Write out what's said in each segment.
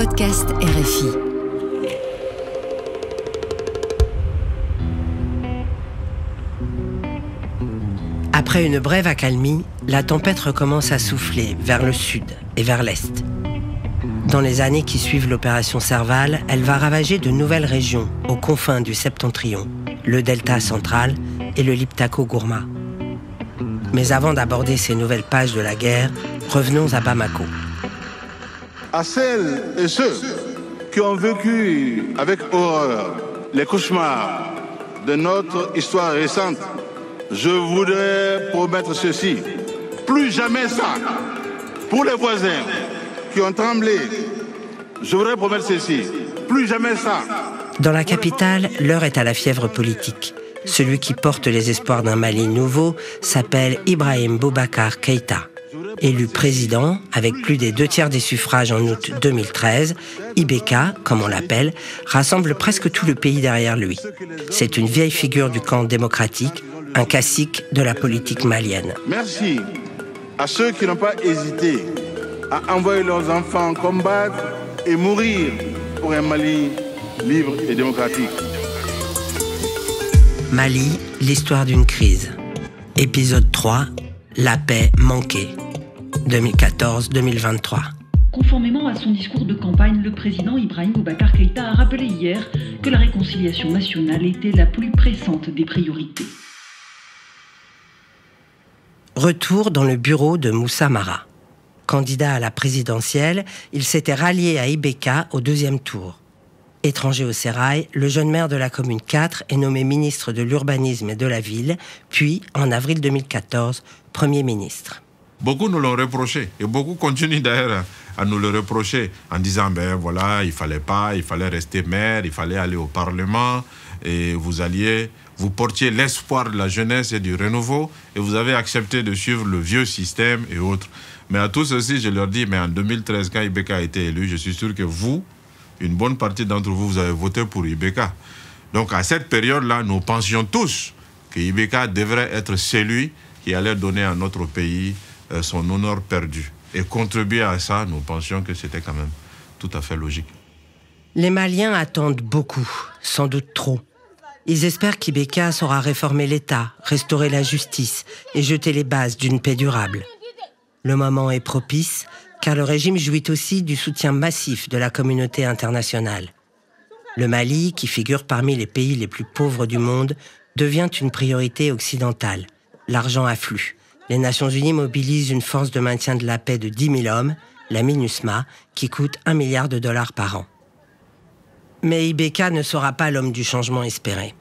podcast RFI. Après une brève accalmie, la tempête recommence à souffler vers le sud et vers l'est. Dans les années qui suivent l'opération Serval, elle va ravager de nouvelles régions aux confins du septentrion, le delta central et le Liptako-Gourma. Mais avant d'aborder ces nouvelles pages de la guerre, revenons à Bamako. À celles et ceux qui ont vécu avec horreur les cauchemars de notre histoire récente, je voudrais promettre ceci. Plus jamais ça. Pour les voisins qui ont tremblé, je voudrais promettre ceci. Plus jamais ça. Dans la capitale, l'heure est à la fièvre politique. Celui qui porte les espoirs d'un Mali nouveau s'appelle Ibrahim Boubacar Keïta. Élu président, avec plus des 2/3 des suffrages en août 2013, IBK, comme on l'appelle, rassemble presque tout le pays derrière lui. C'est une vieille figure du camp démocratique, un classique de la politique malienne. Merci à ceux qui n'ont pas hésité à envoyer leurs enfants combattre et mourir pour un Mali libre et démocratique. Mali, l'histoire d'une crise. Épisode 3, la paix manquée. 2014-2023. Conformément à son discours de campagne, le président Ibrahim Boubacar Keïta a rappelé hier que la réconciliation nationale était la plus pressante des priorités. Retour dans le bureau de Moussa Mara. Candidat à la présidentielle, il s'était rallié à IBK au deuxième tour. Étranger au sérail, le jeune maire de la commune 4 est nommé ministre de l'urbanisme et de la ville, puis, en avril 2014, Premier ministre. Beaucoup nous l'ont reproché et beaucoup continuent d'ailleurs à nous le reprocher en disant voilà, il fallait rester maire, il fallait aller au Parlement et vous portiez l'espoir de la jeunesse et du renouveau et vous avez accepté de suivre le vieux système et autres. Mais à tous ceux-ci, je leur dis, mais en 2013, quand IBK a été élu, je suis sûr que vous, une bonne partie d'entre vous, vous avez voté pour IBK. Donc à cette période-là, nous pensions tous que IBK devrait être celui qui allait donner à notre pays son honneur perdu. Et contribuer à ça, nous pensions que c'était quand même tout à fait logique. Les Maliens attendent beaucoup, sans doute trop. Ils espèrent qu'IBK saura réformer l'État, restaurer la justice et jeter les bases d'une paix durable. Le moment est propice, car le régime jouit aussi du soutien massif de la communauté internationale. Le Mali, qui figure parmi les pays les plus pauvres du monde, devient une priorité occidentale. L'argent afflue. Les Nations Unies mobilisent une force de maintien de la paix de 10 000 hommes, la MINUSMA, qui coûte $1 milliard par an. Mais IBK ne sera pas l'homme du changement espéré.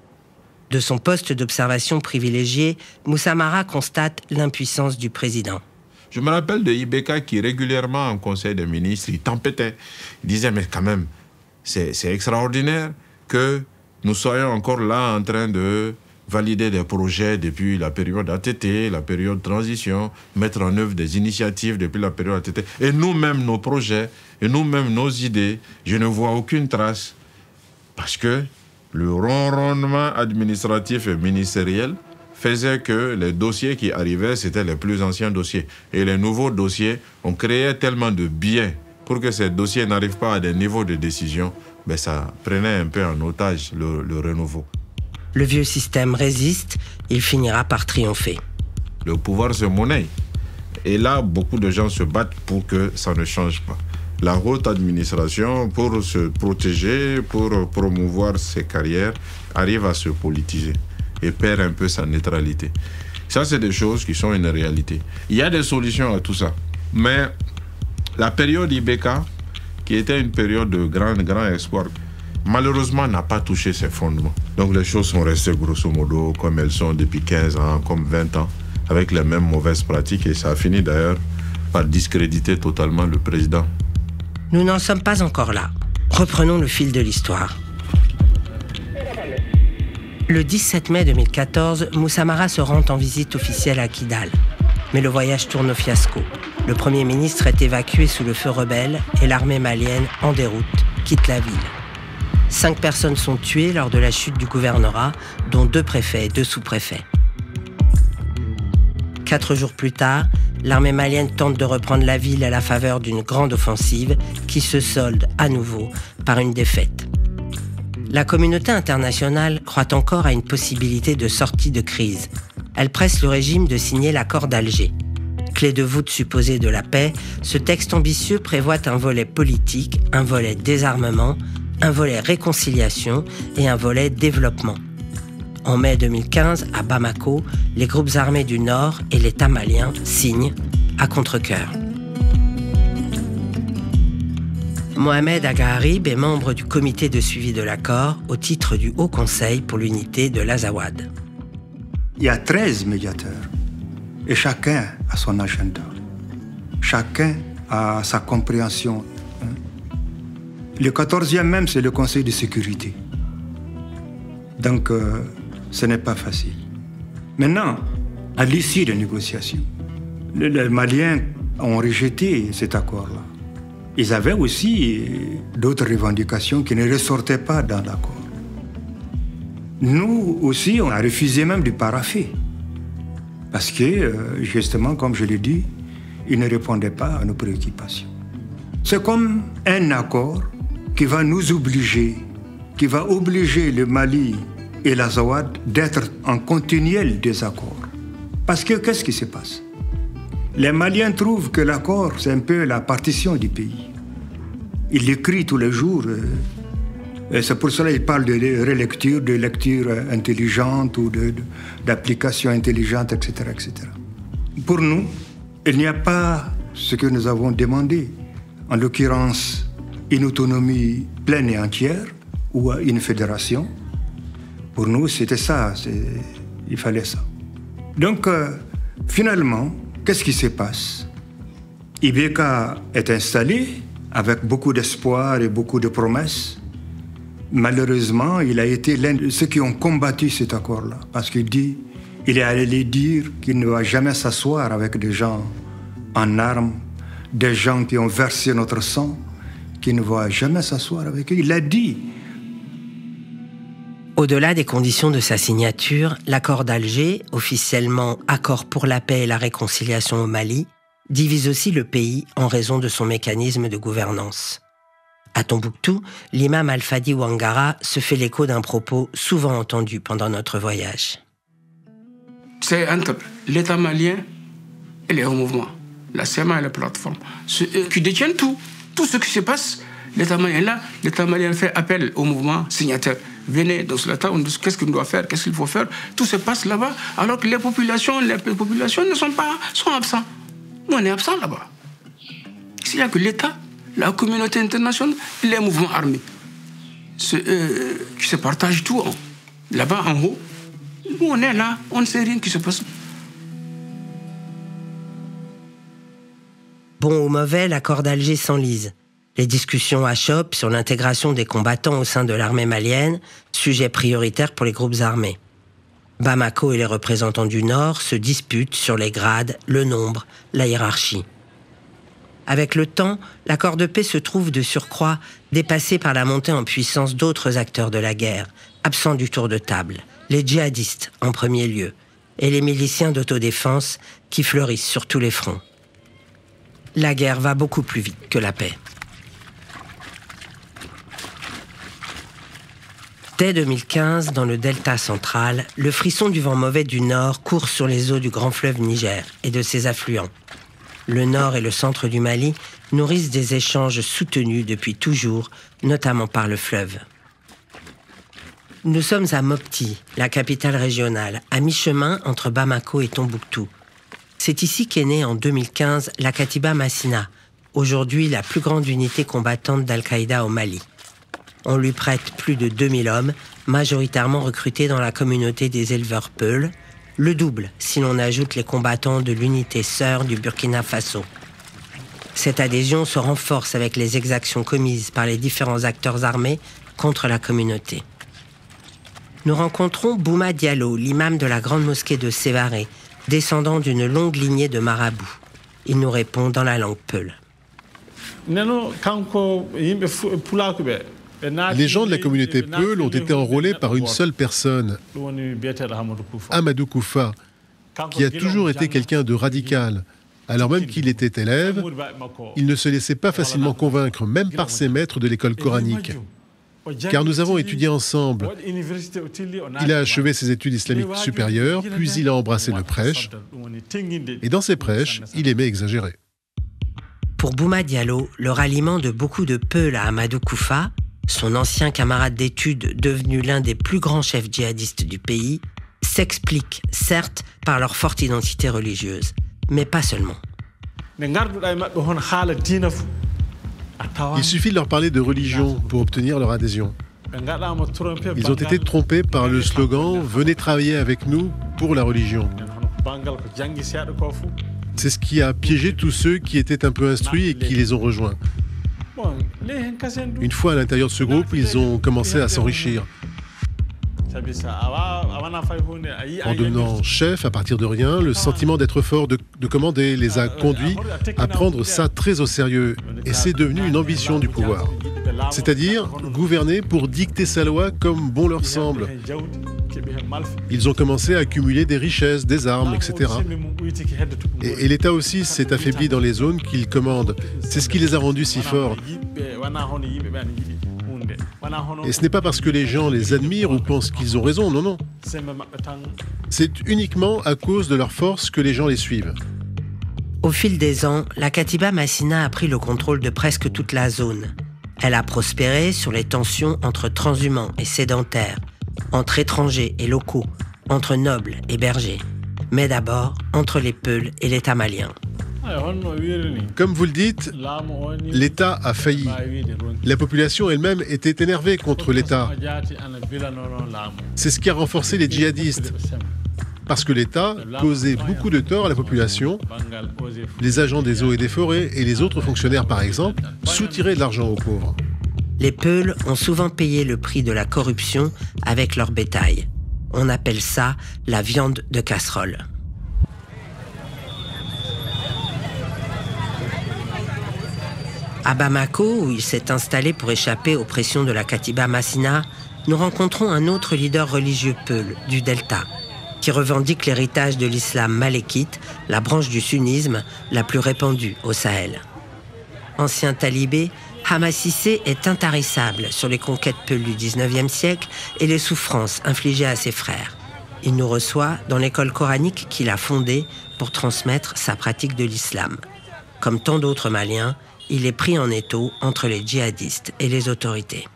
De son poste d'observation privilégié, Moussa Mara constate l'impuissance du président. Je me rappelle de IBK qui régulièrement en conseil des ministres, il tempêtait. Il disait, mais quand même, c'est extraordinaire que nous soyons encore là en train de valider des projets depuis la période ATT, la période transition, mettre en œuvre des initiatives depuis la période ATT. Et nous-mêmes, nos projets, et nous-mêmes, nos idées, je ne vois aucune trace. Parce que le ronronnement administratif et ministériel faisait que les dossiers qui arrivaient, c'était les plus anciens dossiers. Et les nouveaux dossiers, on créait tellement de biais pour que ces dossiers n'arrivent pas à des niveaux de décision, ça prenait un peu en otage le renouveau. Le vieux système résiste, il finira par triompher. Le pouvoir se monnaie. Et là, beaucoup de gens se battent pour que ça ne change pas. La haute administration, pour se protéger, pour promouvoir ses carrières, arrive à se politiser et perd un peu sa neutralité. Ça, c'est des choses qui sont une réalité. Il y a des solutions à tout ça. Mais la période IBK, qui était une période de grand espoir, malheureusement, n'a pas touché ses fondements. Donc les choses sont restées grosso modo comme elles sont depuis 15 ans, comme 20 ans, avec les mêmes mauvaises pratiques. Et ça a fini d'ailleurs par discréditer totalement le président. Nous n'en sommes pas encore là. Reprenons le fil de l'histoire. Le 17 mai 2014, Moussa Mara se rend en visite officielle à Kidal. Mais le voyage tourne au fiasco. Le Premier ministre est évacué sous le feu rebelle et l'armée malienne, en déroute, quitte la ville. 5 personnes sont tuées lors de la chute du gouvernorat, dont 2 préfets et 2 sous-préfets. 4 jours plus tard, l'armée malienne tente de reprendre la ville à la faveur d'une grande offensive qui se solde à nouveau par une défaite. La communauté internationale croit encore à une possibilité de sortie de crise. Elle presse le régime de signer l'accord d'Alger. Clé de voûte supposée de la paix, ce texte ambitieux prévoit un volet politique, un volet désarmement, un volet réconciliation et un volet développement. En mai 2015, à Bamako, les groupes armés du Nord et l'État malien signent à contre-cœur. Mohamed Agharib est membre du comité de suivi de l'accord au titre du Haut Conseil pour l'unité de l'Azawad. Il y a 13 médiateurs et chacun a son agenda. Chacun a sa compréhension. Le 14e même, c'est le Conseil de sécurité. Donc, ce n'est pas facile. Maintenant, à l'issue des négociations, les Maliens ont rejeté cet accord-là. Ils avaient aussi d'autres revendications qui ne ressortaient pas dans l'accord. Nous aussi, on a refusé même de paraffer. Parce que, justement, comme je l'ai dit, ils ne répondaient pas à nos préoccupations. C'est comme un accord qui va nous obliger, qui va obliger le Mali et l'Azawad d'être en continuel désaccord. Parce que qu'est-ce qui se passe? Les Maliens trouvent que l'accord, c'est un peu la partition du pays. Ils l'écrivent tous les jours. Et c'est pour cela qu'ils parlent de relecture, de lecture intelligente ou d'application intelligente, etc., etc. Pour nous, il n'y a pas ce que nous avons demandé. En l'occurrence, une autonomie pleine et entière ou une fédération. Pour nous, c'était ça. Il fallait ça. Donc, finalement, qu'est-ce qui se passe? Ibeka est installé avec beaucoup d'espoir et beaucoup de promesses. Malheureusement, il a été l'un de ceux qui ont combattu cet accord-là. Parce qu'il est allé dire qu'il ne va jamais s'asseoir avec des gens en armes, des gens qui ont versé notre sang, qu'il ne va jamais s'asseoir avec eux. Il l'a dit. Au-delà des conditions de sa signature, l'accord d'Alger, officiellement accord pour la paix et la réconciliation au Mali, divise aussi le pays en raison de son mécanisme de gouvernance. À Tombouctou, l'imam Al-Fadi Ouangara se fait l'écho d'un propos souvent entendu pendant notre voyage. C'est entre l'État malien et les hauts mouvements, la CEMA et la plateforme, qui détiennent tout. Tout ce qui se passe, l'État malien est là, l'État malien fait appel au mouvement signataire. Venez dans ce État, on dit qu'est-ce qu'il doit faire, qu'est-ce qu'il faut faire. Tout se passe là-bas, alors que les populations ne sont absents. Nous, on est absents là-bas. S'il n'y a que l'État, la communauté internationale, les mouvements armés, qui se partagent tout là-bas en haut. Nous, on est là, on ne sait rien qui se passe. Bon ou mauvais, l'accord d'Alger s'enlise. Les discussions achoppent sur l'intégration des combattants au sein de l'armée malienne, sujet prioritaire pour les groupes armés. Bamako et les représentants du Nord se disputent sur les grades, le nombre, la hiérarchie. Avec le temps, l'accord de paix se trouve de surcroît dépassé par la montée en puissance d'autres acteurs de la guerre, absents du tour de table, les djihadistes en premier lieu, et les miliciens d'autodéfense qui fleurissent sur tous les fronts. La guerre va beaucoup plus vite que la paix. Dès 2015, dans le delta central, le frisson du vent mauvais du Nord court sur les eaux du grand fleuve Niger et de ses affluents. Le Nord et le centre du Mali nourrissent des échanges soutenus depuis toujours, notamment par le fleuve. Nous sommes à Mopti, la capitale régionale, à mi-chemin entre Bamako et Tombouctou. C'est ici qu'est née en 2015 la Katiba Massina, aujourd'hui la plus grande unité combattante d'Al-Qaïda au Mali. On lui prête plus de 2000 hommes, majoritairement recrutés dans la communauté des éleveurs Peuls, le double si l'on ajoute les combattants de l'unité sœur du Burkina Faso. Cette adhésion se renforce avec les exactions commises par les différents acteurs armés contre la communauté. Nous rencontrons Bouma Diallo, l'imam de la grande mosquée de Sévaré, descendant d'une longue lignée de marabouts. Il nous répond dans la langue Peul. Les gens de la communauté Peul ont été enrôlés par une seule personne, Amadou Koufa, qui a toujours été quelqu'un de radical. Alors même qu'il était élève, il ne se laissait pas facilement convaincre, même par ses maîtres de l'école coranique. Car nous avons étudié ensemble. Il a achevé ses études islamiques supérieures, puis il a embrassé le prêche. Et dans ses prêches, il aimait exagérer. Pour Bouma Diallo, le ralliement de beaucoup de Peuls à Amadou Koufa, son ancien camarade d'études devenu l'un des plus grands chefs djihadistes du pays, s'explique, certes, par leur forte identité religieuse, mais pas seulement. Il suffit de leur parler de religion pour obtenir leur adhésion. Ils ont été trompés par le slogan « Venez travailler avec nous pour la religion ». C'est ce qui a piégé tous ceux qui étaient un peu instruits et qui les ont rejoints. Une fois à l'intérieur de ce groupe, ils ont commencé à s'enrichir. En devenant chef à partir de rien, le sentiment d'être fort, de commander, les a conduits à prendre ça très au sérieux. Et c'est devenu une ambition du pouvoir. C'est-à-dire gouverner pour dicter sa loi comme bon leur semble. Ils ont commencé à accumuler des richesses, des armes, etc. Et l'État aussi s'est affaibli dans les zones qu'ils commandent. C'est ce qui les a rendus si forts. Et ce n'est pas parce que les gens les admirent ou pensent qu'ils ont raison, non, non. C'est uniquement à cause de leur force que les gens les suivent. Au fil des ans, la Katiba Massina a pris le contrôle de presque toute la zone. Elle a prospéré sur les tensions entre transhumants et sédentaires, entre étrangers et locaux, entre nobles et bergers, mais d'abord entre les Peuls et l'État malien. Comme vous le dites, l'État a failli. La population elle-même était énervée contre l'État. C'est ce qui a renforcé les djihadistes. Parce que l'État causait beaucoup de tort à la population. Les agents des eaux et des forêts et les autres fonctionnaires, par exemple, soutiraient de l'argent aux pauvres. Les Peuls ont souvent payé le prix de la corruption avec leur bétail. On appelle ça la viande de casserole. À Bamako, où il s'est installé pour échapper aux pressions de la Katiba Massina, nous rencontrons un autre leader religieux Peul, du Delta, qui revendique l'héritage de l'islam malékite, la branche du sunnisme la plus répandue au Sahel. Ancien talibé, Hama Cissé est intarissable sur les conquêtes Peuls du XIXe siècle et les souffrances infligées à ses frères. Il nous reçoit dans l'école coranique qu'il a fondée pour transmettre sa pratique de l'islam. Comme tant d'autres Maliens, il est pris en étau entre les djihadistes et les autorités.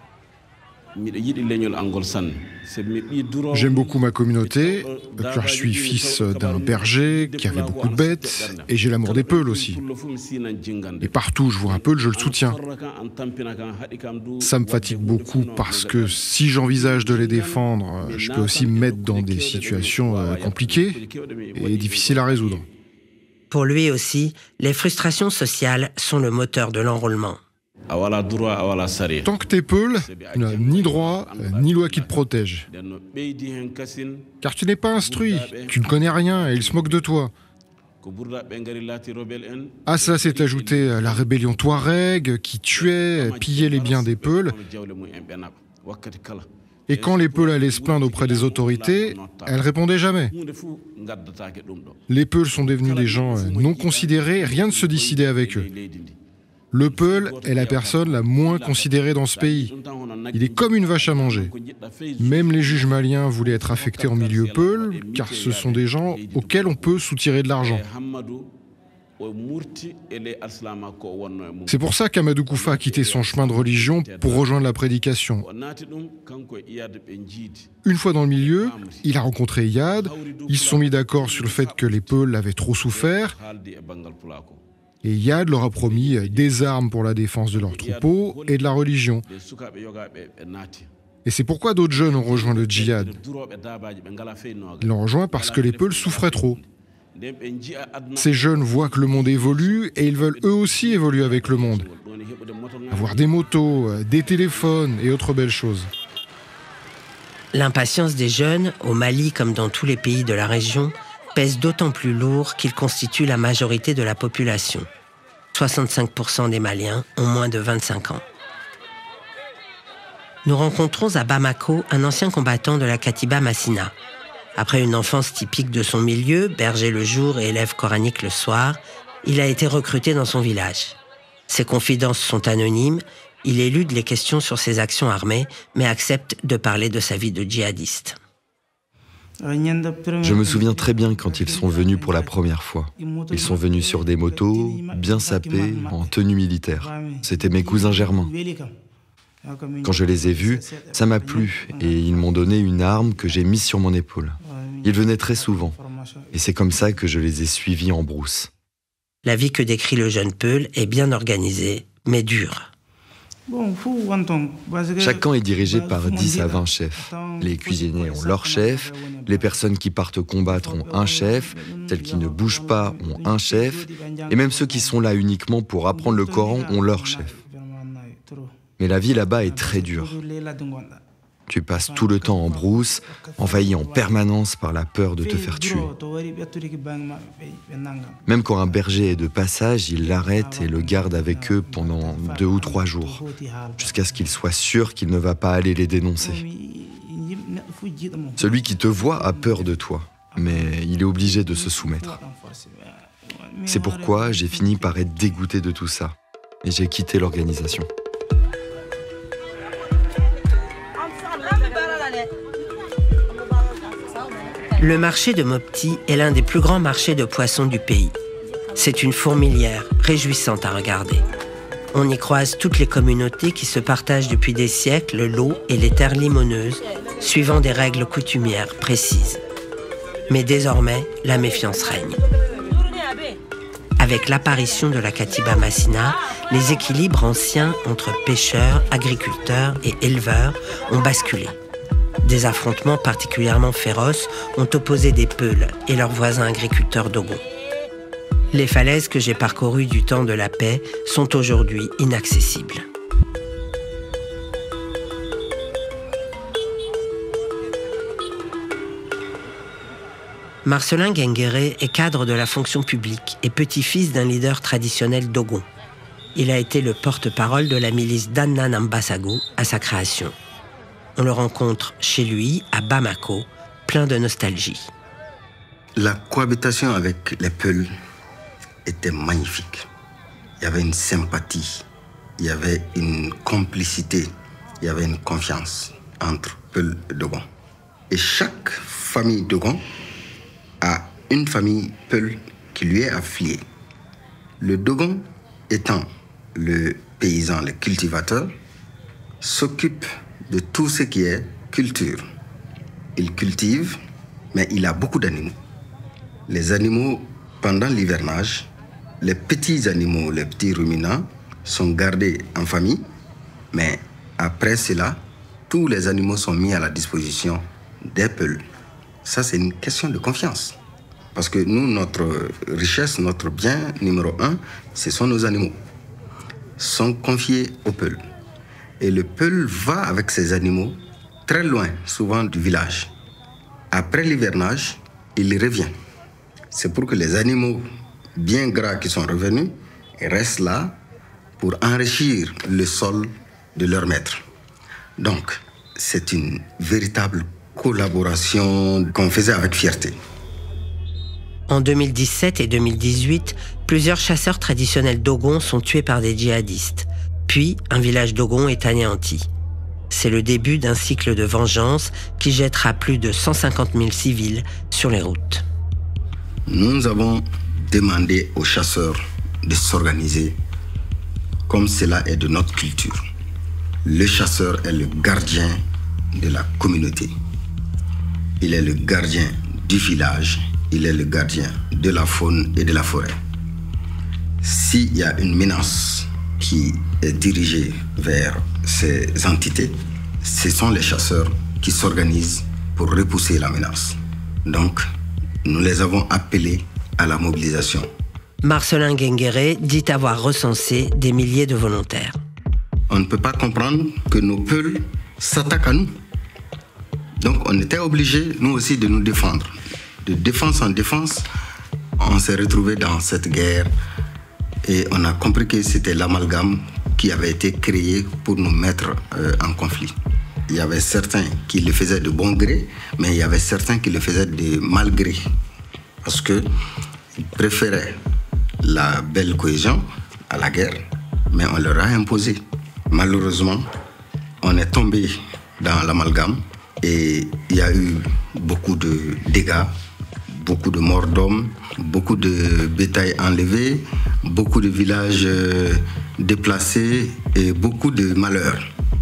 J'aime beaucoup ma communauté, car je suis fils d'un berger qui avait beaucoup de bêtes, et j'ai l'amour des Peuls aussi. Et partout où je vois un Peul, je le soutiens. Ça me fatigue beaucoup parce que si j'envisage de les défendre, je peux aussi me mettre dans des situations compliquées et difficiles à résoudre. Pour lui aussi, les frustrations sociales sont le moteur de l'enrôlement. Tant que t'es Peul, tu n'as ni droit, ni loi qui te protège. Car tu n'es pas instruit, tu ne connais rien et ils se moquent de toi. À ça s'est ajouté la rébellion Touareg qui tuait, pillait les biens des Peuls. Et quand les Peuls allaient se plaindre auprès des autorités, elles répondaient jamais. Les Peuls sont devenus des gens non considérés, rien ne se décidait avec eux. Le Peul est la personne la moins considérée dans ce pays. Il est comme une vache à manger. Même les juges maliens voulaient être affectés en milieu Peul, car ce sont des gens auxquels on peut soutirer de l'argent. C'est pour ça qu'Amadou Koufa a quitté son chemin de religion pour rejoindre la prédication. Une fois dans le milieu, il a rencontré Iyad, ils se sont mis d'accord sur le fait que les Peuls avaient trop souffert, et Iyad leur a promis des armes pour la défense de leurs troupeaux et de la religion. Et c'est pourquoi d'autres jeunes ont rejoint le djihad. Ils l'ont rejoint parce que les Peuls souffraient trop. Ces jeunes voient que le monde évolue et ils veulent eux aussi évoluer avec le monde. Avoir des motos, des téléphones et autres belles choses. L'impatience des jeunes, au Mali comme dans tous les pays de la région, pèse d'autant plus lourd qu'ils constituent la majorité de la population. 65% des Maliens ont moins de 25 ans. Nous rencontrons à Bamako un ancien combattant de la Katiba Massina. Après une enfance typique de son milieu, berger le jour et élève coranique le soir, il a été recruté dans son village. Ses confidences sont anonymes, il élude les questions sur ses actions armées, mais accepte de parler de sa vie de djihadiste. Je me souviens très bien quand ils sont venus pour la première fois. Ils sont venus sur des motos, bien sapés, en tenue militaire. C'était mes cousins germains. Quand je les ai vus, ça m'a plu et ils m'ont donné une arme que j'ai mise sur mon épaule. Ils venaient très souvent et c'est comme ça que je les ai suivis en brousse. La vie que décrit le jeune Peul est bien organisée, mais dure. Chaque camp est dirigé par 10 à 20 chefs. Les cuisiniers ont leur chef, les personnes qui partent combattre ont un chef, celles qui ne bougent pas ont un chef, et même ceux qui sont là uniquement pour apprendre le Coran ont leur chef. Mais la vie là-bas est très dure. Tu passes tout le temps en brousse, envahi en permanence par la peur de te faire tuer. Même quand un berger est de passage, il l'arrête et le garde avec eux pendant 2 ou 3 jours, jusqu'à ce qu'il soit sûr qu'il ne va pas aller les dénoncer. Celui qui te voit a peur de toi, mais il est obligé de se soumettre. C'est pourquoi j'ai fini par être dégoûté de tout ça, et j'ai quitté l'organisation. Le marché de Mopti est l'un des plus grands marchés de poissons du pays. C'est une fourmilière réjouissante à regarder. On y croise toutes les communautés qui se partagent depuis des siècles l'eau et les terres limoneuses, suivant des règles coutumières précises. Mais désormais, la méfiance règne. Avec l'apparition de la Katiba Massina, les équilibres anciens entre pêcheurs, agriculteurs et éleveurs ont basculé. Des affrontements particulièrement féroces ont opposé des Peuls et leurs voisins agriculteurs Dogon. Les falaises que j'ai parcourues du temps de la paix sont aujourd'hui inaccessibles. Marcelin Guenguéré est cadre de la fonction publique et petit-fils d'un leader traditionnel Dogon. Il a été le porte-parole de la milice d'Annan Ambasago à sa création. On le rencontre chez lui, à Bamako, plein de nostalgie. La cohabitation avec les Peuls était magnifique. Il y avait une sympathie, il y avait une complicité, il y avait une confiance entre Peuls et Dogon. Et chaque famille Dogon a une famille Peul qui lui est affiliée. Le Dogon, étant le paysan, le cultivateur, s'occupe de tout ce qui est culture. Il cultive, mais il a beaucoup d'animaux. Les animaux, pendant l'hivernage, les petits animaux, les petits ruminants, sont gardés en famille, mais après cela, tous les animaux sont mis à la disposition des Peuls. Ça, c'est une question de confiance. Parce que nous, notre richesse, notre bien numéro 1, ce sont nos animaux. Sont confiés aux Peuls. Et le Peul va avec ses animaux très loin, souvent du village. Après l'hivernage, il revient. C'est pour que les animaux bien gras qui sont revenus restent là pour enrichir le sol de leur maître. Donc, c'est une véritable collaboration qu'on faisait avec fierté. En 2017 et 2018, plusieurs chasseurs traditionnels Dogon sont tués par des djihadistes. Puis, un village Dogon est anéanti. C'est le début d'un cycle de vengeance qui jettera plus de 150 000 civils sur les routes. Nous avons demandé aux chasseurs de s'organiser comme cela est de notre culture. Le chasseur est le gardien de la communauté. Il est le gardien du village, il est le gardien de la faune et de la forêt. S'il y a une menace qui est dirigée vers ces entités, ce sont les chasseurs qui s'organisent pour repousser la menace. Donc, nous les avons appelés à la mobilisation. Marcelin Guenguéré dit avoir recensé des milliers de volontaires. On ne peut pas comprendre que nos Peuls s'attaquent à nous. Donc, on était obligés, nous aussi, de nous défendre. De défense en défense, on s'est retrouvés dans cette guerre et on a compris que c'était l'amalgame qui avait été créé pour nous mettre en conflit. Il y avait certains qui le faisaient de bon gré, mais il y avait certains qui le faisaient de mal gré. Parce qu'ils préféraient la belle cohésion à la guerre, mais on leur a imposé. Malheureusement, on est tombé dans l'amalgame et il y a eu beaucoup de dégâts, beaucoup de morts d'hommes, beaucoup de bétail enlevé, beaucoup de villages déplacés et beaucoup de malheurs.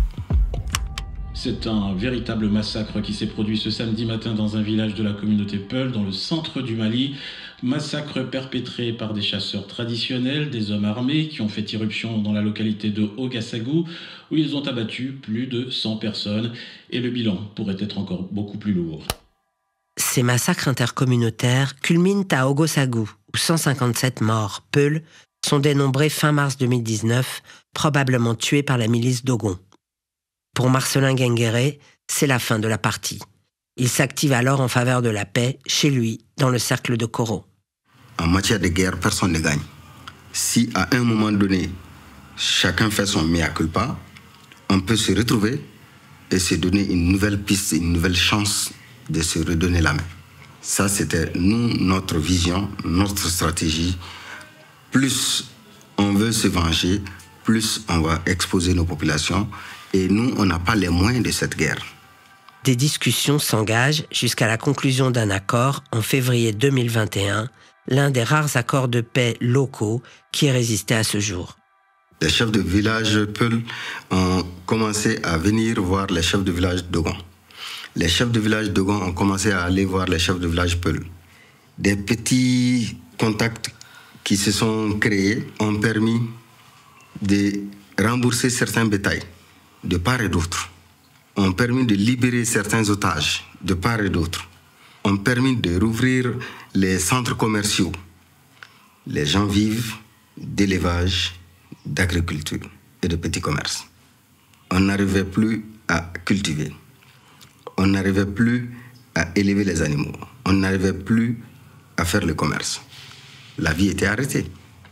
C'est un véritable massacre qui s'est produit ce samedi matin dans un village de la communauté Peul, dans le centre du Mali. Massacre perpétré par des chasseurs traditionnels, des hommes armés qui ont fait irruption dans la localité de Ouagassagou, où ils ont abattu plus de 100 personnes. Et le bilan pourrait être encore beaucoup plus lourd. Ces massacres intercommunautaires culminent à Ouagassagou, où 157 morts, Peul, sont dénombrés fin mars 2019, probablement tués par la milice Dogon. Pour Marcelin Guenguéré, c'est la fin de la partie. Il s'active alors en faveur de la paix, chez lui, dans le cercle de Koro. En matière de guerre, personne ne gagne. Si à un moment donné, chacun fait son mea culpa, on peut se retrouver et se donner une nouvelle piste, une nouvelle chance de se redonner la main. Ça, c'était nous, notre vision, notre stratégie. Plus on veut se venger, plus on va exposer nos populations. Et nous, on n'a pas les moyens de cette guerre. Des discussions s'engagent jusqu'à la conclusion d'un accord en février 2021, l'un des rares accords de paix locaux qui ait résisté à ce jour. Les chefs de village Peul ont commencé à venir voir les chefs de village Dogon. Les chefs de village Dogon ont commencé à aller voir les chefs de village Peul. Des petits contacts qui se sont créés ont permis de rembourser certains bétails de part et d'autre, ont permis de libérer certains otages de part et d'autre, ont permis de rouvrir les centres commerciaux. Les gens vivent d'élevage, d'agriculture et de petits commerces. On n'arrivait plus à cultiver, on n'arrivait plus à élever les animaux, on n'arrivait plus à faire le commerce. La vie était arrêtée.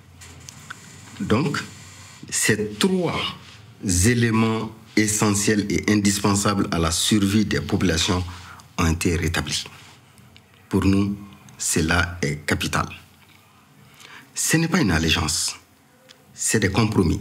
Donc, ces trois éléments essentiels et indispensables à la survie des populations ont été rétablis. Pour nous, cela est capital. Ce n'est pas une allégeance, c'est des compromis.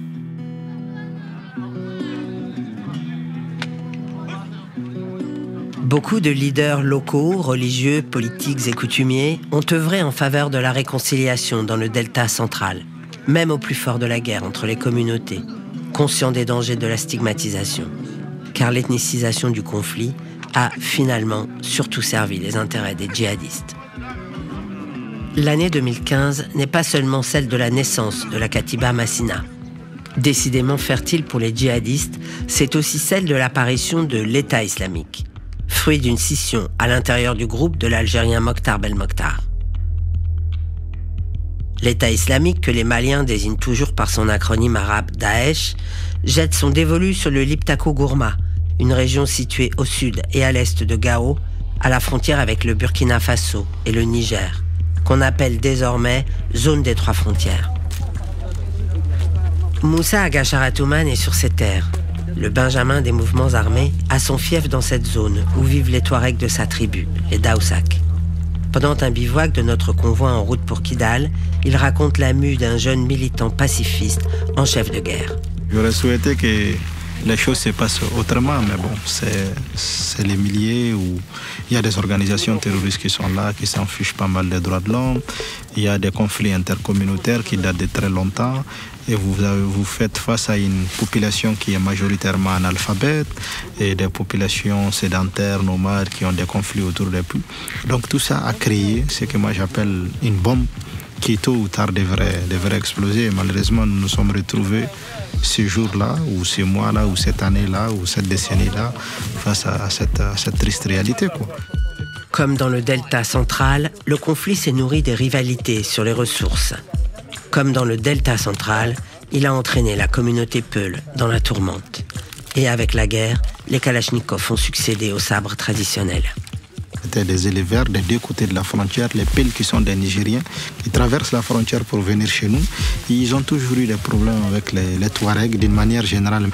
Beaucoup de leaders locaux, religieux, politiques et coutumiers ont œuvré en faveur de la réconciliation dans le delta central, même au plus fort de la guerre entre les communautés, conscients des dangers de la stigmatisation, car l'ethnicisation du conflit a finalement surtout servi les intérêts des djihadistes. L'année 2015 n'est pas seulement celle de la naissance de la Katiba Massina. Décidément fertile pour les djihadistes, c'est aussi celle de l'apparition de l'État islamique, fruit d'une scission à l'intérieur du groupe de l'Algérien Mokhtar Belmokhtar. L'État islamique, que les Maliens désignent toujours par son acronyme arabe Daesh, jette son dévolu sur le Liptako Gourma, une région située au sud et à l'est de Gao, à la frontière avec le Burkina Faso et le Niger, qu'on appelle désormais zone des trois frontières. Moussa Agacharatoumane est sur ces terres. Le Benjamin des mouvements armés a son fief dans cette zone où vivent les Touaregs de sa tribu, les Daousak. Pendant un bivouac de notre convoi en route pour Kidal, il raconte la mue d'un jeune militant pacifiste en chef de guerre. J'aurais souhaité que les choses se passent autrement, mais bon, c'est les milliers où il y a des organisations terroristes qui sont là, qui s'en fichent pas mal des droits de l'homme. Il y a des conflits intercommunautaires qui datent de très longtemps. Et vous faites face à une population qui est majoritairement analphabète et des populations sédentaires, nomades, qui ont des conflits autour d'eux. Donc tout ça a créé ce que moi j'appelle une bombe qui tôt ou tard devrait exploser. Et malheureusement, nous nous sommes retrouvés ce jour-là, ou ce mois-là, ou cette année-là, ou cette décennie-là, face à cette triste réalité, quoi. Comme dans le delta central, le conflit s'est nourri des rivalités sur les ressources. Comme dans le delta central, il a entraîné la communauté Peul dans la tourmente. Et avec la guerre, les kalachnikovs ont succédé aux sabres traditionnels. C'était des éleveurs des deux côtés de la frontière, les Peul qui sont des Nigériens, qui traversent la frontière pour venir chez nous. Et ils ont toujours eu des problèmes avec les Touaregs d'une manière générale.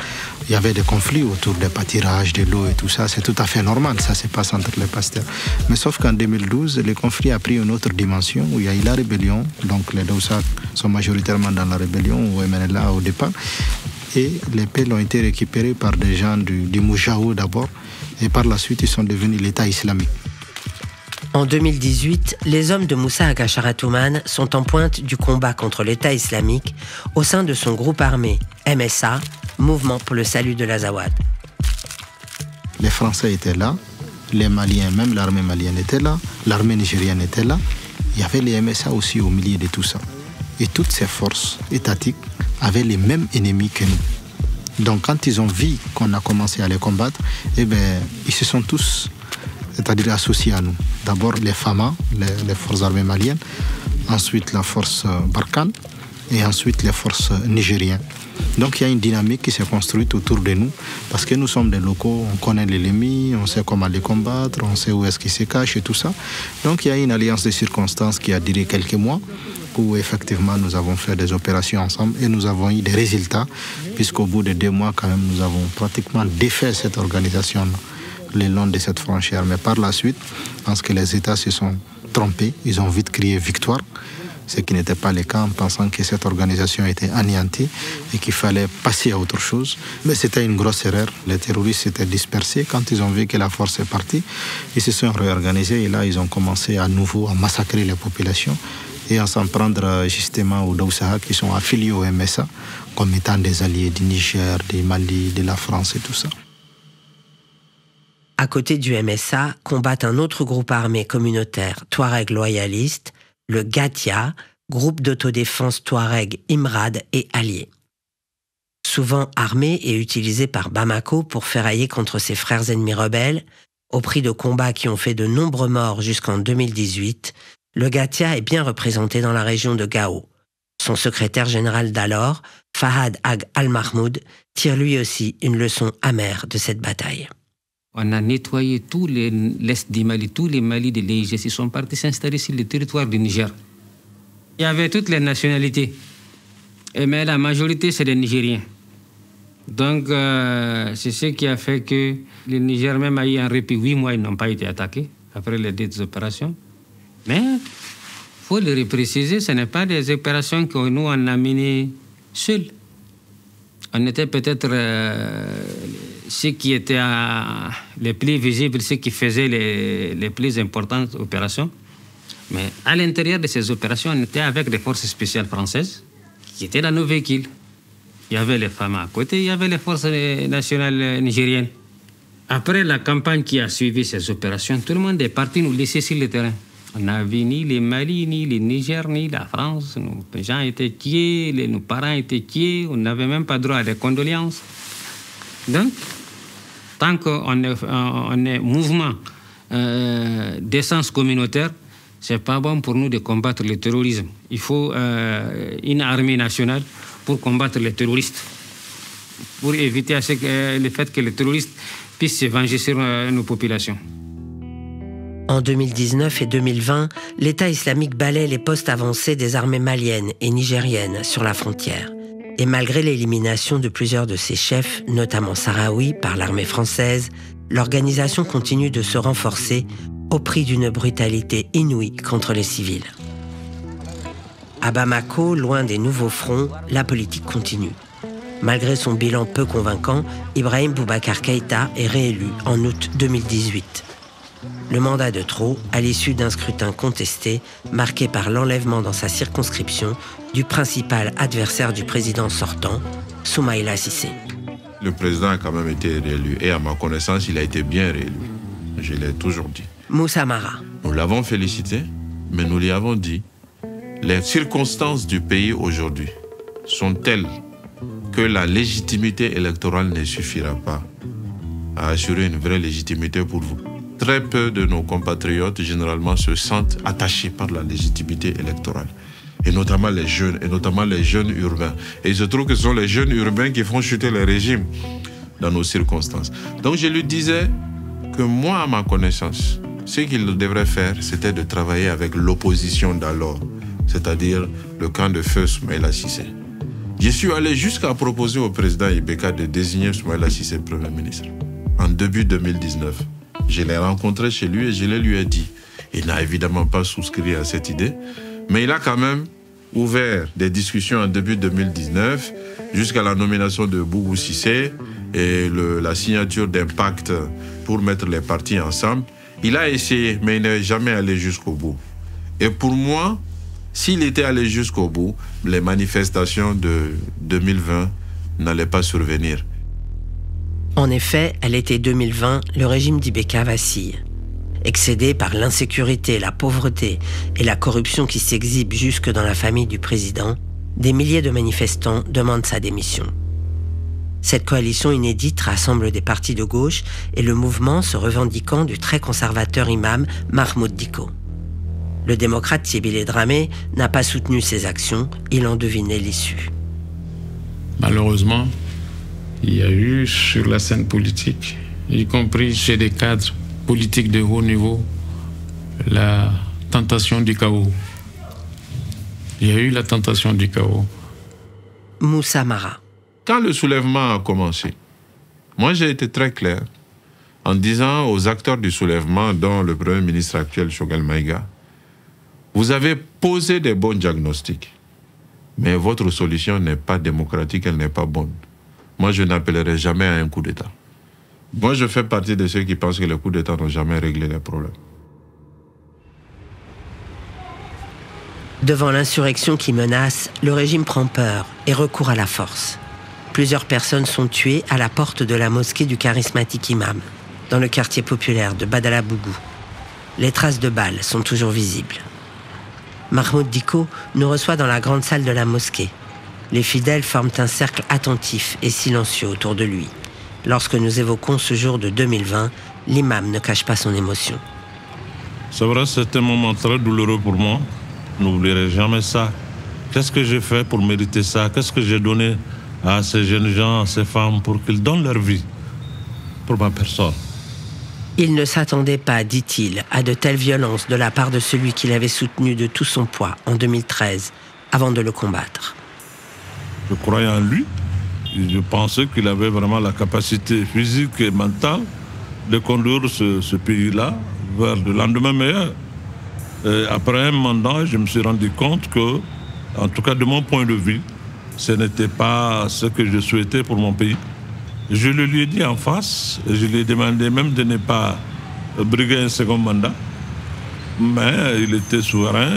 il y avait des conflits autour des pâturages, de l'eau et tout ça. C'est tout à fait normal, ça se passe entre les pasteurs. Mais sauf qu'en 2012, le conflit a pris une autre dimension où il y a eu la rébellion. Donc les Daoussa sont majoritairement dans la rébellion, ou MNLA au départ. Et les Peuls ont été récupérés par des gens du Moujaou d'abord. Et par la suite, ils sont devenus l'État islamique. En 2018, les hommes de Moussa Akachara Toumane sont en pointe du combat contre l'État islamique au sein de son groupe armé MSA, Mouvement pour le salut de l'Azawad. Les Français étaient là, les Maliens, même l'armée malienne était là, l'armée nigérienne était là. Il y avait les MSA aussi au milieu de tout ça. Et toutes ces forces étatiques avaient les mêmes ennemis que nous. Donc quand ils ont vu qu'on a commencé à les combattre, ils se sont tous, c'est-à-dire associés à nous. D'abord les FAMA, les forces armées maliennes, ensuite la force Barkhane et ensuite les forces nigériennes. Donc il y a une dynamique qui s'est construite autour de nous parce que nous sommes des locaux, on connaît l'ennemi, on sait comment les combattre, on sait où est-ce qu'il se cache et tout ça. Donc il y a une alliance de circonstances qui a duré quelques mois où effectivement nous avons fait des opérations ensemble et nous avons eu des résultats puisqu'au bout de 2 mois quand même nous avons pratiquement défait cette organisation le long de cette frontière. Mais par la suite, je pense que les États se sont trompés, ils ont vite crié victoire, ce qui n'était pas le cas en pensant que cette organisation était anéantie et qu'il fallait passer à autre chose. Mais c'était une grosse erreur. Les terroristes s'étaient dispersés. Quand ils ont vu que la force est partie, ils se sont réorganisés et là ils ont commencé à nouveau à massacrer les populations et à s'en prendre justement aux Daoussa qui sont affiliés au MSA comme étant des alliés du Niger, du Mali, de la France et tout ça. À côté du MSA, combattent un autre groupe armé communautaire touareg loyaliste, le Gatia, groupe d'autodéfense touareg Imrad et alliés. Souvent armé et utilisé par Bamako pour ferrailler contre ses frères ennemis rebelles, au prix de combats qui ont fait de nombreux morts jusqu'en 2018, le Gatia est bien représenté dans la région de Gao. Son secrétaire général d'alors, Fahad Ag Al-Mahmoud, tire lui aussi une leçon amère de cette bataille. On a nettoyé tout l'est du Mali, tous les Mali de l'EIGS. Ils sont partis s'installer sur le territoire du Niger. Il y avait toutes les nationalités. Mais la majorité, c'est des Nigériens. Donc, c'est ce qui a fait que le Niger même a eu un répit. 8 mois, ils n'ont pas été attaqués après les 2 opérations. Mais, il faut le repréciser, ce n'est pas des opérations que nous, on a menées seuls. On était peut-être ceux qui étaient les plus visibles, ceux qui faisaient les plus importantes opérations. Mais à l'intérieur de ces opérations, on était avec des forces spéciales françaises qui étaient dans nos véhicules. Il y avait les femmes à côté, il y avait les forces nationales nigériennes. Après la campagne qui a suivi ces opérations, tout le monde est parti nous laisser sur le terrain. On n'a vu ni les Mali, ni le Niger, ni la France. Nos gens étaient tués, nos parents étaient tués, on n'avait même pas droit à des condoléances. Donc, tant qu'on est mouvement d'essence communautaire, c'est pas bon pour nous de combattre le terrorisme. Il faut une armée nationale pour combattre les terroristes, pour éviter le fait que les terroristes puissent se venger sur nos populations. En 2019 et 2020, l'État islamique balaie les postes avancés des armées maliennes et nigériennes sur la frontière. Et malgré l'élimination de plusieurs de ses chefs, notamment Sahraoui, par l'armée française, l'organisation continue de se renforcer au prix d'une brutalité inouïe contre les civils. À Bamako, loin des nouveaux fronts, la politique continue. Malgré son bilan peu convaincant, Ibrahim Boubacar Keïta est réélu en août 2018. Le mandat de trop à l'issue d'un scrutin contesté, marqué par l'enlèvement dans sa circonscription du principal adversaire du président sortant, Soumaïla Cissé. Le président a quand même été réélu et à ma connaissance, il a été bien réélu. Je l'ai toujours dit. Moussa Mara. Nous l'avons félicité, mais nous lui avons dit les circonstances du pays aujourd'hui sont telles que la légitimité électorale ne suffira pas à assurer une vraie légitimité pour vous. Très peu de nos compatriotes, généralement, se sentent attachés par la légitimité électorale. Et notamment les jeunes urbains. Et il se trouve que ce sont les jeunes urbains qui font chuter les régimes dans nos circonstances. Donc je lui disais que moi, à ma connaissance, ce qu'il devrait faire, c'était de travailler avec l'opposition d'alors, c'est-à-dire le camp de feu Soumaïla Cissé. Je suis allé jusqu'à proposer au président Ibeka de désigner Soumaïla Cissé Premier ministre. En début 2019, je l'ai rencontré chez lui et je le lui ai dit. Il n'a évidemment pas souscrit à cette idée, mais il a quand même ouvert des discussions en début 2019 jusqu'à la nomination de Boubou Cissé et la signature d'un pacte pour mettre les partis ensemble. Il a essayé, mais il n'est jamais allé jusqu'au bout. Et pour moi, s'il était allé jusqu'au bout, les manifestations de 2020 n'allaient pas survenir. En effet, à l'été 2020, le régime d'Ibeka vacille. Excédé par l'insécurité, la pauvreté et la corruption qui s'exhibe jusque dans la famille du président, des milliers de manifestants demandent sa démission. Cette coalition inédite rassemble des partis de gauche et le mouvement se revendiquant du très conservateur imam Mahmoud Dicko. Le démocrate Thierry Dramé n'a pas soutenu ces actions, il en devinait l'issue. Malheureusement, il y a eu sur la scène politique, y compris chez des cadres politiques de haut niveau, la tentation du chaos. Il y a eu la tentation du chaos. Moussa Mara. Quand le soulèvement a commencé, moi j'ai été très clair en disant aux acteurs du soulèvement, dont le Premier ministre actuel, Choguel Maïga, vous avez posé des bons diagnostics, mais votre solution n'est pas démocratique, elle n'est pas bonne. Moi, je n'appellerai jamais à un coup d'État. Moi, je fais partie de ceux qui pensent que les coups d'État n'ont jamais réglé les problèmes. Devant l'insurrection qui menace, le régime prend peur et recourt à la force. Plusieurs personnes sont tuées à la porte de la mosquée du charismatique imam, dans le quartier populaire de Badalabougou. Les traces de balles sont toujours visibles. Mahmoud Dicko nous reçoit dans la grande salle de la mosquée. Les fidèles forment un cercle attentif et silencieux autour de lui. Lorsque nous évoquons ce jour de 2020, l'imam ne cache pas son émotion. C'est vrai, c'est un moment très douloureux pour moi. Je n'oublierai jamais ça. Qu'est-ce que j'ai fait pour mériter ça? Qu'est-ce que j'ai donné à ces jeunes gens, à ces femmes, pour qu'ils donnent leur vie pour ma personne? Il ne s'attendait pas, dit-il, à de telles violences de la part de celui qu'il avait soutenu de tout son poids en 2013, avant de le combattre. Je croyais en lui. Je pensais qu'il avait vraiment la capacité physique et mentale de conduire ce pays-là vers le lendemain meilleur. Et après un mandat, je me suis rendu compte que, en tout cas de mon point de vue, ce n'était pas ce que je souhaitais pour mon pays. Je le lui ai dit en face, et je lui ai demandé même de ne pas briguer un second mandat. Mais il était souverain,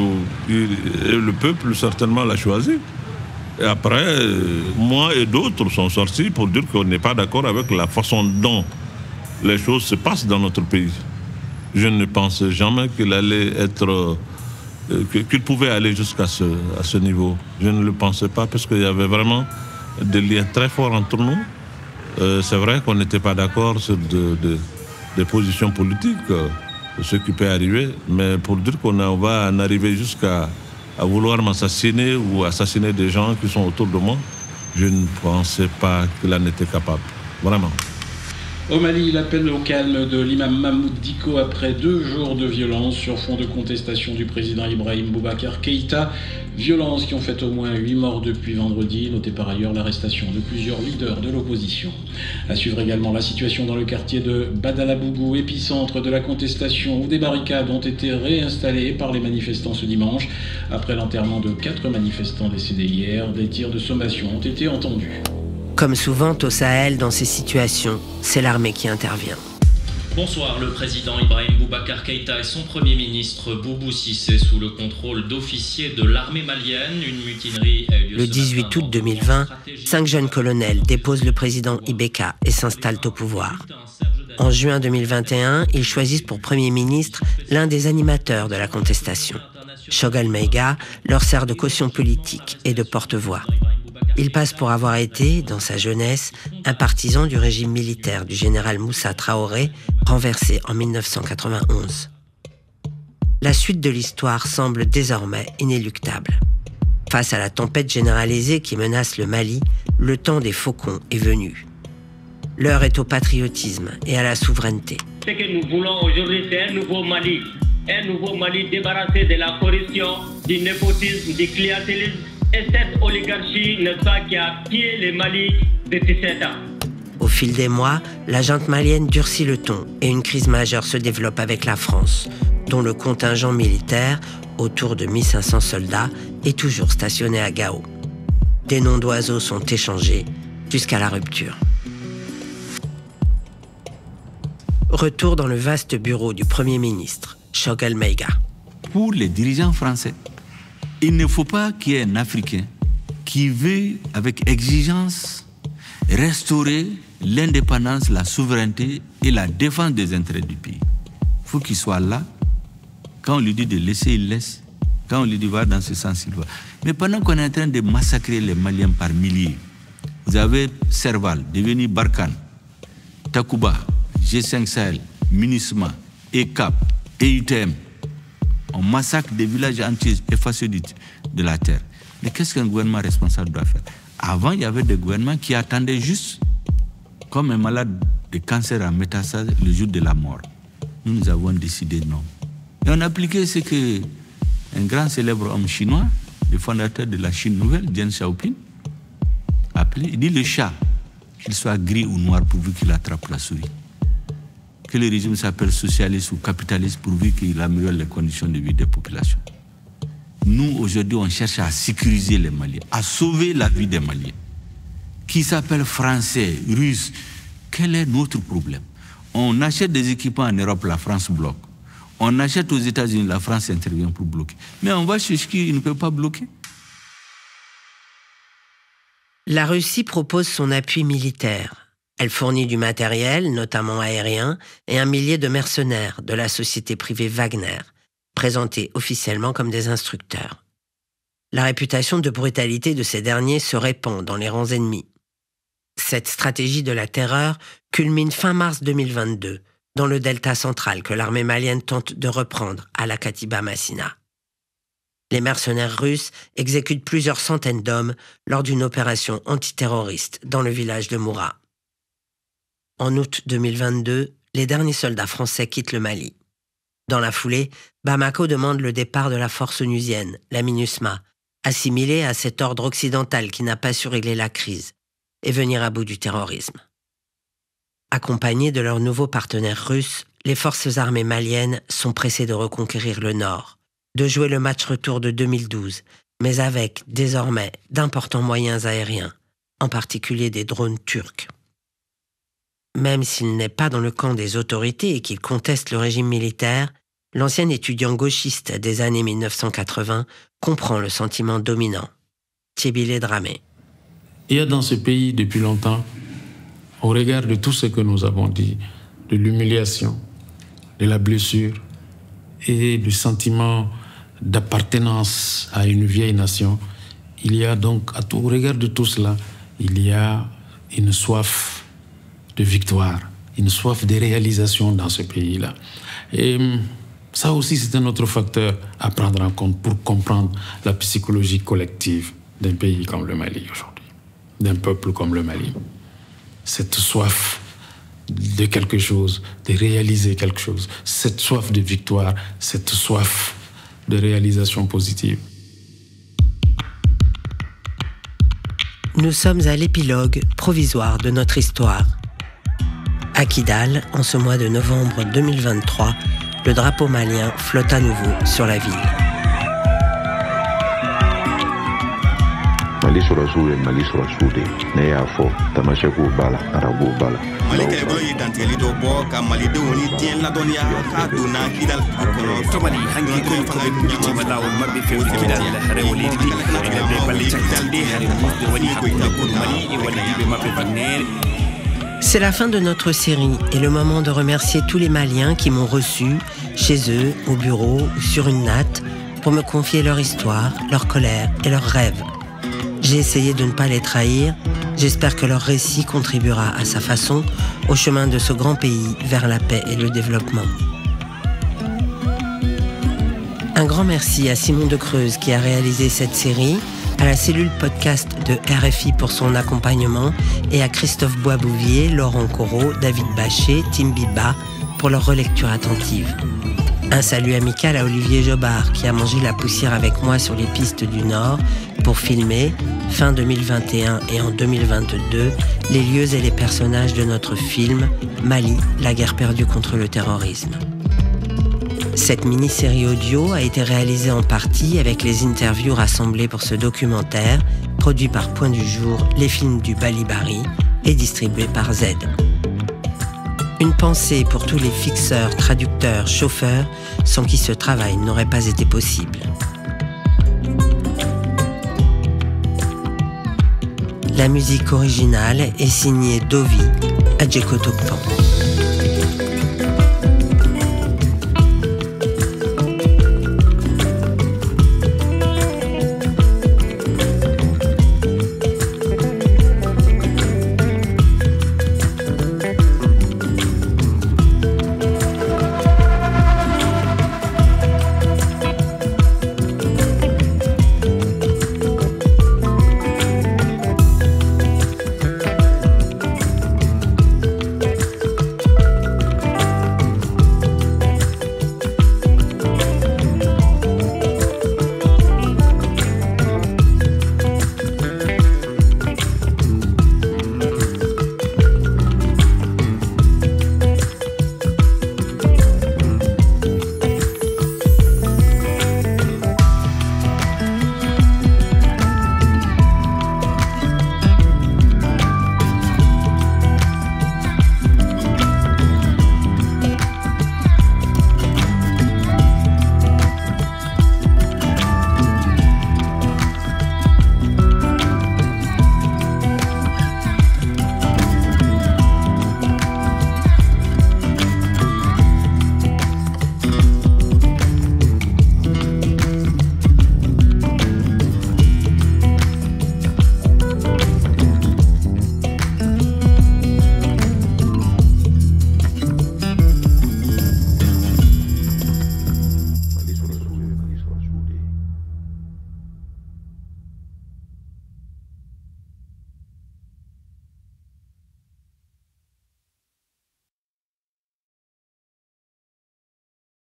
et le peuple certainement l'a choisi. Et après, moi et d'autres sont sortis pour dire qu'on n'est pas d'accord avec la façon dont les choses se passent dans notre pays. Je ne pensais jamais qu'il allait être, qu'il pouvait aller jusqu'à ce niveau. Je ne le pensais pas parce qu'il y avait vraiment des liens très forts entre nous. C'est vrai qu'on n'était pas d'accord sur des positions politiques, ce qui peut arriver, mais pour dire qu'on va en arriver jusqu'à vouloir m'assassiner ou assassiner des gens qui sont autour de moi, je ne pensais pas qu'il en était capable, vraiment. Au Mali, l'appel au calme de l'imam Mahmoud Dicko après 2 jours de violence sur fond de contestation du président Ibrahim Boubacar Keïta. Violences qui ont fait au moins 8 morts depuis vendredi. Notez par ailleurs l'arrestation de plusieurs leaders de l'opposition. À suivre également la situation dans le quartier de Badalabougou, épicentre de la contestation où des barricades ont été réinstallées par les manifestants ce dimanche. Après l'enterrement de 4 manifestants décédés hier, des tirs de sommation ont été entendus. Comme souvent au Sahel, dans ces situations, c'est l'armée qui intervient. Bonsoir, le président Ibrahim Boubacar Keïta et son premier ministre Boubou Cissé sous le contrôle d'officiers de l'armée malienne. Une mutinerie a eu lieu le 18 août 2020, 5 jeunes colonels déposent le président Ibeka et s'installent au pouvoir. En juin 2021, ils choisissent pour premier ministre l'un des animateurs de la contestation. Choguel Maïga leur sert de caution politique et de porte-voix. Il passe pour avoir été, dans sa jeunesse, un partisan du régime militaire du général Moussa Traoré, renversé en 1991. La suite de l'histoire semble désormais inéluctable. Face à la tempête généralisée qui menace le Mali, le temps des faucons est venu. L'heure est au patriotisme et à la souveraineté. Ce que nous voulons aujourd'hui, c'est un nouveau Mali. Un nouveau Mali débarrassé de la corruption, du népotisme, du clientélisme, et cette oligarchie, n'est-ce pas, qui a pillé le Mali depuis 7 ans. Au fil des mois, la junte malienne durcit le ton et une crise majeure se développe avec la France, dont le contingent militaire, autour de 1500 soldats, est toujours stationné à Gao. Des noms d'oiseaux sont échangés jusqu'à la rupture. Retour dans le vaste bureau du Premier ministre, Choguel Maïga. Pour les dirigeants français, il ne faut pas qu'il y ait un Africain qui veut, avec exigence, restaurer l'indépendance, la souveraineté et la défense des intérêts du pays. Il faut qu'il soit là. Quand on lui dit de laisser, il laisse. Quand on lui dit va dans ce sens, il va. Mais pendant qu'on est en train de massacrer les Maliens par milliers, vous avez Serval, devenu Barkhane, Takuba, G5 Sahel, MINUSMA, ECAP, EUTM. On massacre des villages entiers effacés de la terre. Mais qu'est-ce qu'un gouvernement responsable doit faire? Avant, il y avait des gouvernements qui attendaient juste, comme un malade de cancer en métastase, le jour de la mort. Nous avons décidé non. Et on a appliqué ce que un grand célèbre homme chinois, le fondateur de la Chine nouvelle, Deng Xiaoping, appelé. Il dit le chat, qu'il soit gris ou noir pourvu qu'il attrape la souris. Que le régime s'appelle socialiste ou capitaliste pourvu qu'il améliore les conditions de vie des populations. Nous, aujourd'hui, on cherche à sécuriser les Maliens, à sauver la vie des Maliens. Qui s'appelle français, russe, quel est notre problème? On achète des équipements en Europe, la France bloque. On achète aux États-Unis, la France intervient pour bloquer. Mais on va chez qui il ne peut pas bloquer. La Russie propose son appui militaire. Elle fournit du matériel, notamment aérien, et un millier de mercenaires de la société privée Wagner, présentés officiellement comme des instructeurs. La réputation de brutalité de ces derniers se répand dans les rangs ennemis. Cette stratégie de la terreur culmine fin mars 2022, dans le delta central que l'armée malienne tente de reprendre à la Katiba Massina. Les mercenaires russes exécutent plusieurs centaines d'hommes lors d'une opération antiterroriste dans le village de Moura. En août 2022, les derniers soldats français quittent le Mali. Dans la foulée, Bamako demande le départ de la force onusienne, la MINUSMA, assimilée à cet ordre occidental qui n'a pas su régler la crise et venir à bout du terrorisme. Accompagnés de leurs nouveaux partenaires russes, les forces armées maliennes sont pressées de reconquérir le nord, de jouer le match retour de 2012, mais avec, désormais, d'importants moyens aériens, en particulier des drones turcs. Même s'il n'est pas dans le camp des autorités et qu'il conteste le régime militaire, l'ancien étudiant gauchiste des années 1980 comprend le sentiment dominant. Thébile Dramé. Il y a dans ce pays depuis longtemps, au regard de tout ce que nous avons dit, de l'humiliation, de la blessure et du sentiment d'appartenance à une vieille nation, il y a donc, au regard de tout cela, il y a une soif de victoire, une soif de réalisation dans ce pays-là. Et ça aussi, c'est un autre facteur à prendre en compte pour comprendre la psychologie collective d'un pays comme le Mali aujourd'hui, d'un peuple comme le Mali. Cette soif de quelque chose, de réaliser quelque chose, cette soif de victoire, cette soif de réalisation positive. Nous sommes à l'épilogue provisoire de notre histoire. À Kidal, en ce mois de novembre 2023, le drapeau malien flotte à nouveau sur la ville. Mali sura sude, Mali sura sude. Ne y'a fɔ tamasɛkiw b'a la, arabuw b'a la. Mali kɛlɛbolo ye dantigɛli dɔ bɔ ka malidenw ni diɲɛ ladɔnniya k'a donna Kidal kɔnɔ. Tomali hangi ko fanga ɲumanla o ma bɛ fɛn fɛn Kidal rewoli di bɛ bali cakitali hari muso wali koyita ko Mali e wali bɛ ma bɛ Wagner. C'est la fin de notre série et le moment de remercier tous les Maliens qui m'ont reçu chez eux, au bureau ou sur une natte pour me confier leur histoire, leur colère et leurs rêves. J'ai essayé de ne pas les trahir. J'espère que leur récit contribuera à sa façon au chemin de ce grand pays vers la paix et le développement. Un grand merci à Simon de Creuse qui a réalisé cette série, à la cellule podcast de RFI pour son accompagnement et à Christophe Boisbouvier, Laurent Corot, David Bachet, Tim Biba pour leur relecture attentive. Un salut amical à Olivier Jobard qui a mangé la poussière avec moi sur les pistes du Nord pour filmer, fin 2021 et en 2022, les lieux et les personnages de notre film Mali, la guerre perdue contre le terrorisme. Cette mini-série audio a été réalisée en partie avec les interviews rassemblées pour ce documentaire, produit par Point du Jour, les films du Balibari et distribué par Z. Une pensée pour tous les fixeurs, traducteurs, chauffeurs, sans qui ce travail n'aurait pas été possible. La musique originale est signée Dovi Adjekotokpan.